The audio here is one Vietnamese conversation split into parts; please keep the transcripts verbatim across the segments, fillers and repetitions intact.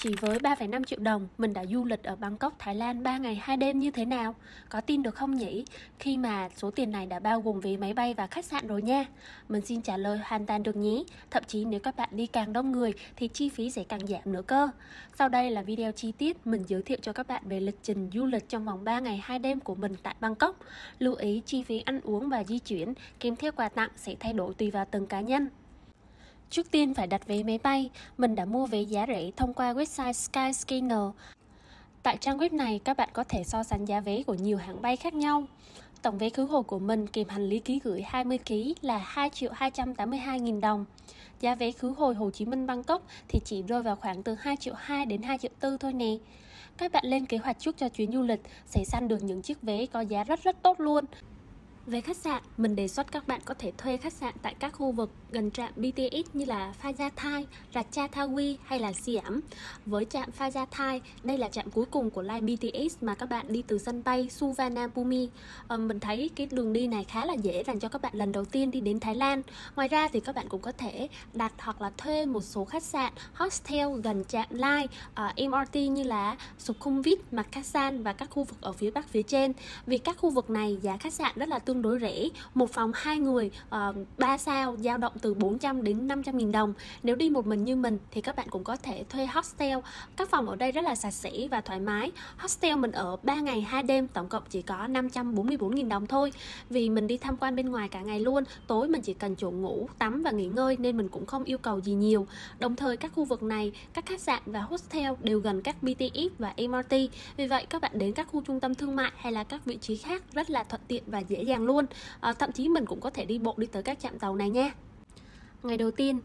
Chỉ với ba phẩy năm triệu đồng, mình đã du lịch ở Bangkok, Thái Lan ba ngày hai đêm như thế nào? Có tin được không nhỉ? Khi mà số tiền này đã bao gồm vé máy bay và khách sạn rồi nha. Mình xin trả lời hoàn toàn được nhé. Thậm chí nếu các bạn đi càng đông người thì chi phí sẽ càng giảm nữa cơ. Sau đây là video chi tiết mình giới thiệu cho các bạn về lịch trình du lịch trong vòng ba ngày hai đêm của mình tại Bangkok. Lưu ý chi phí ăn uống và di chuyển kèm theo quà tặng sẽ thay đổi tùy vào từng cá nhân. Trước tiên phải đặt vé máy bay, mình đã mua vé giá rẻ thông qua website Skyscanner. Tại trang web này các bạn có thể so sánh giá vé của nhiều hãng bay khác nhau. Tổng vé khứ hồi của mình kèm hành lý ký gửi hai mươi ki lô gam là hai triệu hai trăm tám mươi hai nghìn đồng. Giá vé khứ hồi Hồ Chí Minh Bangkok thì chỉ rơi vào khoảng từ hai triệu hai đến hai triệu tư thôi nè. Các bạn lên kế hoạch trước cho chuyến du lịch sẽ săn được những chiếc vé có giá rất rất tốt luôn. Về khách sạn, mình đề xuất các bạn có thể thuê khách sạn tại các khu vực gần trạm bê tê ét như là Phrajathai, Ratchathani hay là Siam. Với trạm Phrajathai, đây là trạm cuối cùng của line bê tê ét mà các bạn đi từ sân bay Suvarnabhumi. À, mình thấy cái đường đi này khá là dễ dành cho các bạn lần đầu tiên đi đến Thái Lan. Ngoài ra thì các bạn cũng có thể đặt hoặc là thuê một số khách sạn, hostel gần trạm line uh, em rờ tê như là Sukhumvit, Makassan và các khu vực ở phía bắc phía trên. Vì các khu vực này giá khách sạn rất là tương đối rẻ, một phòng hai người ba uh, sao dao động từ bốn trăm đến năm trăm nghìn đồng. Nếu đi một mình như mình thì các bạn cũng có thể thuê hostel. Các phòng ở đây rất là sạch sẽ và thoải mái. Hostel mình ở ba ngày hai đêm tổng cộng chỉ có năm trăm bốn mươi bốn nghìn đồng thôi. Vì mình đi tham quan bên ngoài cả ngày luôn, tối mình chỉ cần chỗ ngủ, tắm và nghỉ ngơi nên mình cũng không yêu cầu gì nhiều. Đồng thời các khu vực này, các khách sạn và hostel đều gần các bê tê ét và em rờ tê. Vì vậy các bạn đến các khu trung tâm thương mại hay là các vị trí khác rất là thuận tiện và dễ dàng luôn. À, thậm chí mình cũng có thể đi bộ đi tới các trạm tàu này nha. Ngày đầu tiên,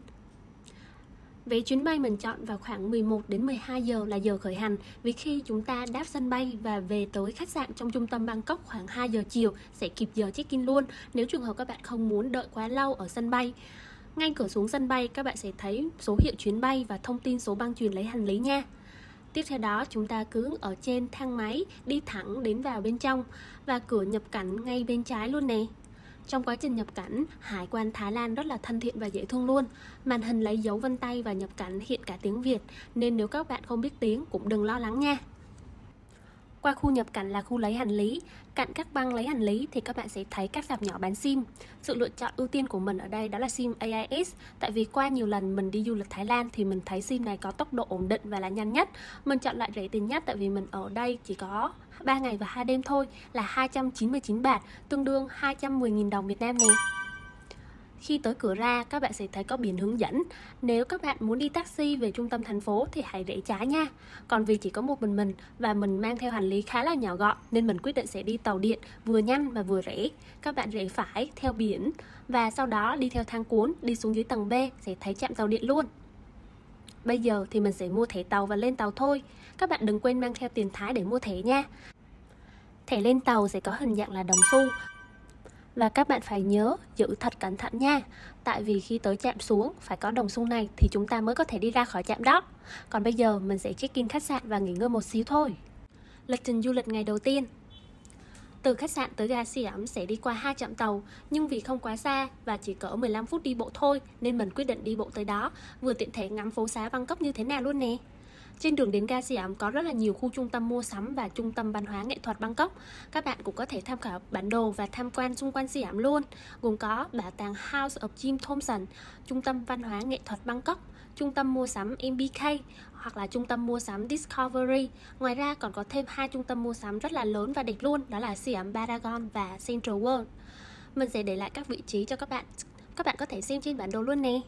vé chuyến bay mình chọn vào khoảng mười một đến mười hai giờ là giờ khởi hành. Vì khi chúng ta đáp sân bay và về tới khách sạn trong trung tâm Bangkok khoảng hai giờ chiều sẽ kịp giờ check-in luôn, nếu trường hợp các bạn không muốn đợi quá lâu ở sân bay. Ngay cửa xuống sân bay các bạn sẽ thấy số hiệu chuyến bay và thông tin số băng chuyền lấy hành lý nha. Tiếp theo đó chúng ta cứ ở trên thang máy đi thẳng đến vào bên trong và cửa nhập cảnh ngay bên trái luôn nè. Trong quá trình nhập cảnh, hải quan Thái Lan rất là thân thiện và dễ thương luôn. Màn hình lấy dấu vân tay và nhập cảnh hiện cả tiếng Việt, nên nếu các bạn không biết tiếng cũng đừng lo lắng nha. Qua khu nhập cảnh là khu lấy hành lý. Cạnh các băng lấy hành lý thì các bạn sẽ thấy các rạp nhỏ bán sim. Sự lựa chọn ưu tiên của mình ở đây đó là sim a i ét. Tại vì qua nhiều lần mình đi du lịch Thái Lan thì mình thấy sim này có tốc độ ổn định và là nhanh nhất. Mình chọn loại rẻ tiền nhất tại vì mình ở đây chỉ có ba ngày và hai đêm thôi, là hai trăm chín mươi chín baht, tương đương hai trăm mười nghìn đồng Việt Nam nè. Khi tới cửa ra, các bạn sẽ thấy có biển hướng dẫn. Nếu các bạn muốn đi taxi về trung tâm thành phố thì hãy rẽ trái nha. Còn vì chỉ có một mình mình và mình mang theo hành lý khá là nhỏ gọn nên mình quyết định sẽ đi tàu điện vừa nhanh và vừa rẻ. Các bạn rẽ phải theo biển và sau đó đi theo thang cuốn đi xuống dưới tầng B sẽ thấy trạm tàu điện luôn. Bây giờ thì mình sẽ mua thẻ tàu và lên tàu thôi. Các bạn đừng quên mang theo tiền Thái để mua thẻ nha. Thẻ lên tàu sẽ có hình dạng là đồng xu. Và các bạn phải nhớ giữ thật cẩn thận nha. Tại vì khi tới trạm xuống phải có đồng xu này thì chúng ta mới có thể đi ra khỏi trạm đó. Còn bây giờ mình sẽ check-in khách sạn và nghỉ ngơi một xíu thôi. Lịch trình du lịch ngày đầu tiên. Từ khách sạn tới ga Siam sẽ đi qua hai trạm tàu, nhưng vì không quá xa và chỉ cỡ mười lăm phút đi bộ thôi nên mình quyết định đi bộ tới đó, vừa tiện thể ngắm phố xá Bangkok như thế nào luôn nè. Trên đường đến ga Siam có rất là nhiều khu trung tâm mua sắm và trung tâm văn hóa nghệ thuật Bangkok. Các bạn cũng có thể tham khảo bản đồ và tham quan xung quanh Siam luôn, gồm có bảo tàng House of Jim Thompson, trung tâm văn hóa nghệ thuật Bangkok, trung tâm mua sắm em bê ca hoặc là trung tâm mua sắm Discovery. Ngoài ra còn có thêm hai trung tâm mua sắm rất là lớn và đẹp luôn, đó là Siam Paragon và Central World. Mình sẽ để lại các vị trí cho các bạn, các bạn có thể xem trên bản đồ luôn nè.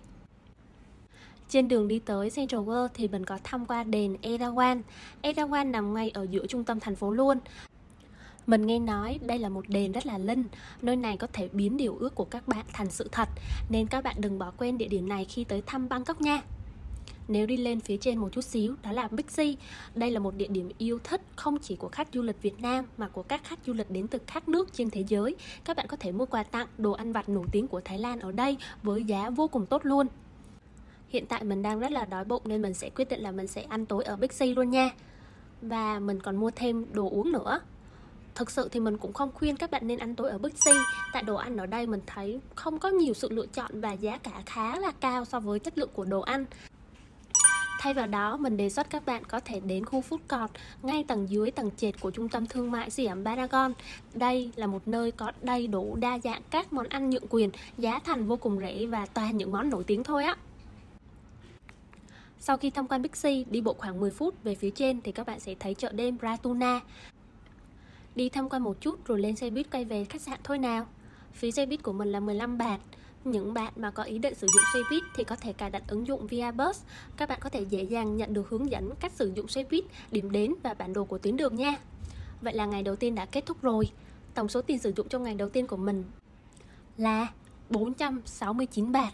Trên đường đi tới Central World thì mình có tham quan đền Erawan. Erawan nằm ngay ở giữa trung tâm thành phố luôn. Mình nghe nói đây là một đền rất là linh, nơi này có thể biến điều ước của các bạn thành sự thật, nên các bạn đừng bỏ quên địa điểm này khi tới thăm Bangkok nha. Nếu đi lên phía trên một chút xíu, đó là Big C. Đây là một địa điểm yêu thích không chỉ của khách du lịch Việt Nam mà của các khách du lịch đến từ các nước trên thế giới. Các bạn có thể mua quà tặng, đồ ăn vặt nổi tiếng của Thái Lan ở đây với giá vô cùng tốt luôn. Hiện tại mình đang rất là đói bụng nên mình sẽ quyết định là mình sẽ ăn tối ở Big C luôn nha. Và mình còn mua thêm đồ uống nữa. Thực sự thì mình cũng không khuyên các bạn nên ăn tối ở Big C, tại đồ ăn ở đây mình thấy không có nhiều sự lựa chọn và giá cả khá là cao so với chất lượng của đồ ăn. Thay vào đó, mình đề xuất các bạn có thể đến khu food court ngay tầng dưới tầng trệt của trung tâm thương mại Siam Paragon. Đây là một nơi có đầy đủ đa dạng các món ăn nhượng quyền, giá thành vô cùng rẻ và toàn những món nổi tiếng thôi á. Sau khi tham quan Bixi, đi bộ khoảng mười phút về phía trên thì các bạn sẽ thấy chợ đêm Ratuna. Đi tham quan một chút rồi lên xe buýt quay về khách sạn thôi nào. Phí xe buýt của mình là mười lăm baht. Những bạn mà có ý định sử dụng xe buýt thì có thể cài đặt ứng dụng Viabus. Các bạn có thể dễ dàng nhận được hướng dẫn cách sử dụng xe buýt, điểm đến và bản đồ của tuyến đường nha. Vậy là ngày đầu tiên đã kết thúc rồi. Tổng số tiền sử dụng trong ngày đầu tiên của mình là bốn trăm sáu mươi chín baht.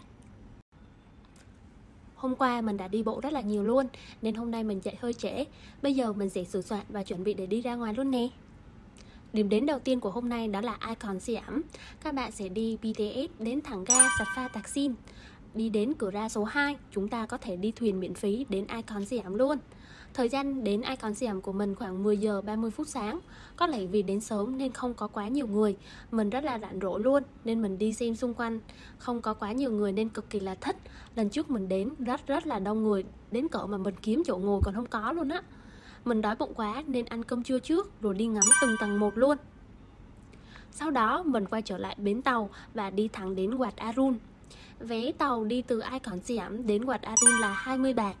Hôm qua mình đã đi bộ rất là nhiều luôn, nên hôm nay mình dậy hơi trễ. Bây giờ mình sẽ sửa soạn và chuẩn bị để đi ra ngoài luôn nè. Điểm đến đầu tiên của hôm nay đó là Icon Siam. Các bạn sẽ đi bê tê ét đến thẳng ga Safa Taksin. Đi đến cửa ra số hai, chúng ta có thể đi thuyền miễn phí đến Icon Siam luôn. Thời gian đến Icon Siam của mình khoảng mười giờ ba mươi phút sáng. Có lẽ vì đến sớm nên không có quá nhiều người. Mình rất là rảnh rỗi luôn, nên mình đi xem xung quanh. Không có quá nhiều người nên cực kỳ là thích. Lần trước mình đến rất rất là đông người, đến cỡ mà mình kiếm chỗ ngồi còn không có luôn á. Mình đói bụng quá nên ăn cơm trưa trước rồi đi ngắm từng tầng một luôn. Sau đó mình quay trở lại bến tàu và đi thẳng đến Wat Arun. Vé tàu đi từ Icon Siam đến Wat Arun là hai mươi baht.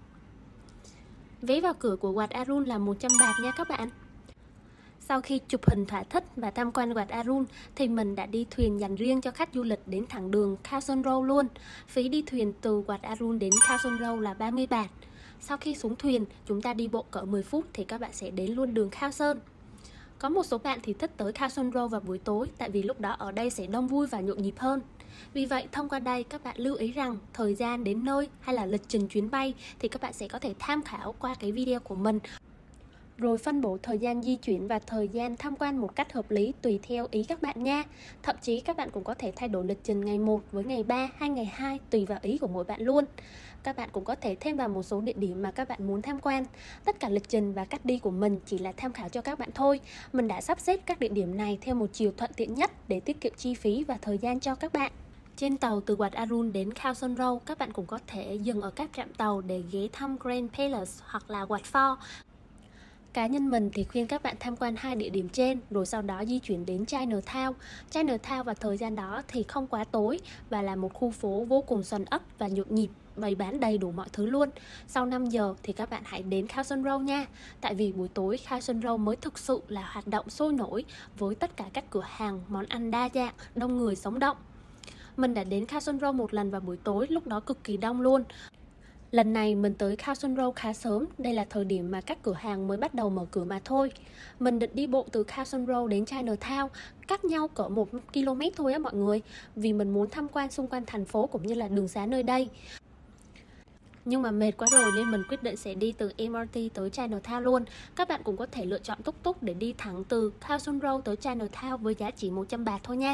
Vé vào cửa của Wat Arun là một trăm baht nha các bạn. Sau khi chụp hình thỏa thích và tham quan Wat Arun thì mình đã đi thuyền dành riêng cho khách du lịch đến thẳng đường Khao Son Road luôn. Phí đi thuyền từ Wat Arun đến Khao Son Road là ba mươi baht. Sau khi xuống thuyền, chúng ta đi bộ cỡ mười phút thì các bạn sẽ đến luôn đường Khao Sơn. Có một số bạn thì thích tới Khao Son Road vào buổi tối, tại vì lúc đó ở đây sẽ đông vui và nhộn nhịp hơn. Vì vậy, thông qua đây các bạn lưu ý rằng thời gian đến nơi hay là lịch trình chuyến bay thì các bạn sẽ có thể tham khảo qua cái video của mình, rồi phân bổ thời gian di chuyển và thời gian tham quan một cách hợp lý tùy theo ý các bạn nha. Thậm chí các bạn cũng có thể thay đổi lịch trình ngày một với ngày ba hay ngày hai tùy vào ý của mỗi bạn luôn. Các bạn cũng có thể thêm vào một số địa điểm mà các bạn muốn tham quan. Tất cả lịch trình và cách đi của mình chỉ là tham khảo cho các bạn thôi. Mình đã sắp xếp các địa điểm này theo một chiều thuận tiện nhất để tiết kiệm chi phí và thời gian cho các bạn. Trên tàu từ Wat Arun đến Khao Son Road, các bạn cũng có thể dừng ở các trạm tàu để ghé thăm Grand Palace hoặc là Wat Fort. Cá nhân mình thì khuyên các bạn tham quan hai địa điểm trên rồi sau đó di chuyển đến Chinatown. Chinatown vào thời gian đó thì không quá tối và là một khu phố vô cùng xoắn ấp và nhộn nhịp, bày bán đầy đủ mọi thứ luôn. Sau năm giờ thì các bạn hãy đến Khao Son Road nha. Tại vì buổi tối Khao Son Road mới thực sự là hoạt động sôi nổi với tất cả các cửa hàng, món ăn đa dạng, đông người sống động. Mình đã đến Khao Son Road một lần vào buổi tối, lúc đó cực kỳ đông luôn. Lần này mình tới Khao Son Road khá sớm, đây là thời điểm mà các cửa hàng mới bắt đầu mở cửa mà thôi. Mình định đi bộ từ Khao Son Road đến Chinatown, cách nhau cỡ một ki lô mét thôi á mọi người, vì mình muốn tham quan xung quanh thành phố cũng như là đường xá nơi đây. Nhưng mà mệt quá rồi nên mình quyết định sẽ đi từ em rờ tê tới Chinatown luôn. Các bạn cũng có thể lựa chọn túc túc để đi thẳng từ Khao Son Road tới Chinatown với giá chỉ một trăm baht thôi nha.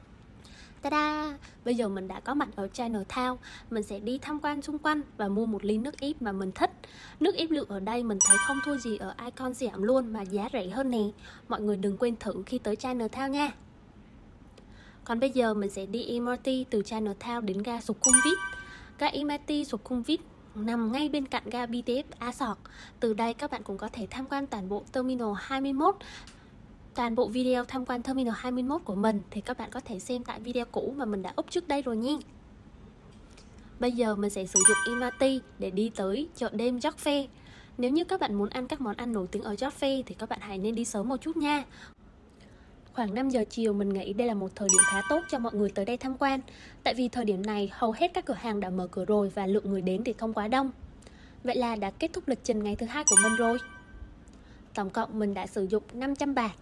Ta-da! Bây giờ mình đã có mặt ở Chinatown. Mình sẽ đi tham quan xung quanh và mua một ly nước ép mà mình thích. Nước ép lựu ở đây mình thấy không thua gì ở Icon Siam luôn, mà giá rẻ hơn nè. Mọi người đừng quên thử khi tới Chinatown nha. Còn bây giờ mình sẽ đi em rờ tê từ Chinatown đến ga Sukhumvit. Ga em rờ tê Sukhumvit nằm ngay bên cạnh ga bê tê ét Asok. Từ đây các bạn cũng có thể tham quan toàn bộ Terminal hai mươi mốt. Toàn bộ video tham quan Terminal hai mươi mốt của mình thì các bạn có thể xem tại video cũ mà mình đã up trước đây rồi nha. Bây giờ mình sẽ sử dụng em rờ tê để đi tới chợ đêm Joc Fair. Nếu như các bạn muốn ăn các món ăn nổi tiếng ở Joc Fair thì các bạn hãy nên đi sớm một chút nha. Khoảng năm giờ chiều mình nghĩ đây là một thời điểm khá tốt cho mọi người tới đây tham quan. Tại vì thời điểm này hầu hết các cửa hàng đã mở cửa rồi và lượng người đến thì không quá đông. Vậy là đã kết thúc lịch trình ngày thứ hai của mình rồi. Tổng cộng mình đã sử dụng năm trăm baht.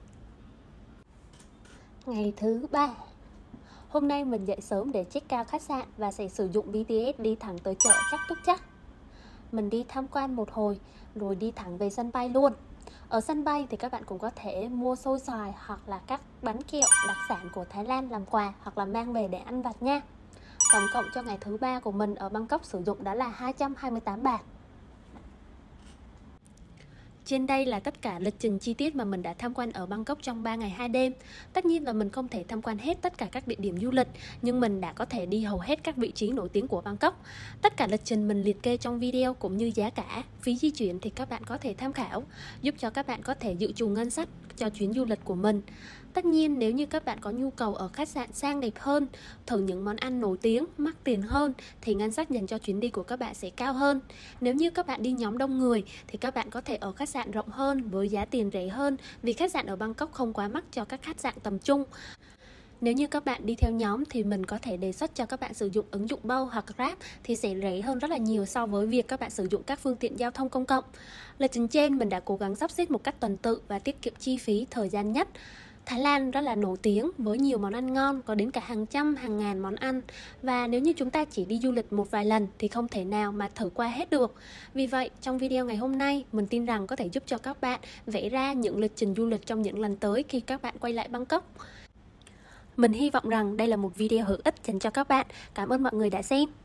Ngày thứ ba. Hôm nay mình dậy sớm để check out khách sạn và sẽ sử dụng bê tê ét đi thẳng tới chợ Chak Tuk Chak. Mình đi tham quan một hồi rồi đi thẳng về sân bay luôn. Ở sân bay thì các bạn cũng có thể mua xôi xoài hoặc là các bánh kẹo đặc sản của Thái Lan làm quà hoặc là mang về để ăn vặt nha. Tổng cộng cho ngày thứ ba của mình ở Bangkok sử dụng đó là hai trăm hai mươi tám baht. trên đây là tất cả lịch trình chi tiết mà mình đã tham quan ở Bangkok trong ba ngày hai đêm. Tất nhiên là mình không thể tham quan hết tất cả các địa điểm du lịch, nhưng mình đã có thể đi hầu hết các vị trí nổi tiếng của Bangkok. Tất cả lịch trình mình liệt kê trong video cũng như giá cả, phí di chuyển thì các bạn có thể tham khảo, giúp cho các bạn có thể dự trù ngân sách cho chuyến du lịch của mình. Tất nhiên nếu như các bạn có nhu cầu ở khách sạn sang đẹp hơn, thử những món ăn nổi tiếng, mắc tiền hơn thì ngân sách dành cho chuyến đi của các bạn sẽ cao hơn. Nếu như các bạn đi nhóm đông người thì các bạn có thể ở khách sạn rộng hơn với giá tiền rẻ hơn, vì khách sạn ở Bangkok không quá mắc cho các khách sạn tầm trung. Nếu như các bạn đi theo nhóm thì mình có thể đề xuất cho các bạn sử dụng ứng dụng Bolt hoặc Grab thì sẽ rẻ hơn rất là nhiều so với việc các bạn sử dụng các phương tiện giao thông công cộng. Lịch trình trên mình đã cố gắng sắp xếp một cách tuần tự và tiết kiệm chi phí, thời gian nhất. Thái Lan rất là nổi tiếng với nhiều món ăn ngon, có đến cả hàng trăm, hàng ngàn món ăn. Và nếu như chúng ta chỉ đi du lịch một vài lần thì không thể nào mà thử qua hết được. Vì vậy, trong video ngày hôm nay, mình tin rằng có thể giúp cho các bạn vẽ ra những lịch trình du lịch trong những lần tới khi các bạn quay lại Bangkok. Mình hy vọng rằng đây là một video hữu ích dành cho các bạn. Cảm ơn mọi người đã xem.